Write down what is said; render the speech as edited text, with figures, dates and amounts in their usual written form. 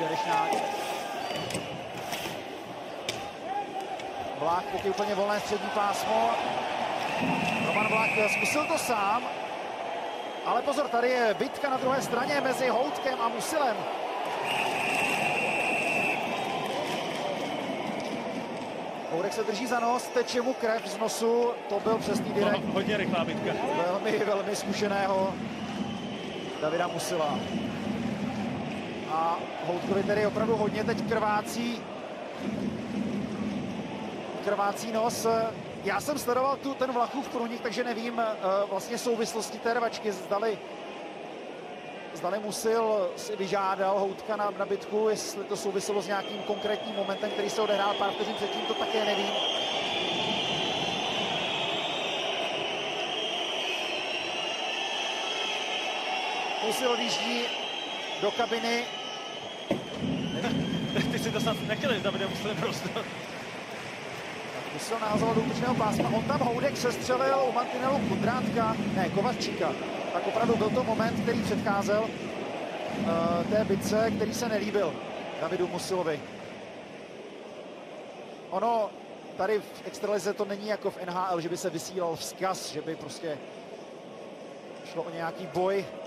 Čerešňák. Vlák taky úplně volné střední pásmo. Roman Vlák zkusil to sám. Ale pozor, tady je bitka na druhé straně mezi Houtkem a Musilem. Houdek se drží za nos, teče mu krev z nosu, to byl přesný direkt. Hodně rychlá bitka. Velmi zkušeného Davida Musila. A Houtkovi tedy opravdu hodně teď krvácí nos. Já jsem sledoval ten Vlachův průnik, takže nevím vlastně souvislosti té rvačky, zdali Musil si vyžádal Houtka na bitku, jestli to souviselo s nějakým konkrétním momentem, který se odehrál pár vteřin předtím, to také nevím. Musil odjíždí do kabiny. Ty si to snad nechtěli s Davidem Musilem prostě. Musil nahazovat do útočného pásma. On tam Houdek sestřelil u mantinelu Kovačíka. Tak opravdu byl to moment, který předcházel té bitce, který se nelíbil Davidu Musilovi. Ono tady v extralize to není jako v NHL, že by se vysílal vzkaz, že by prostě šlo o nějaký boj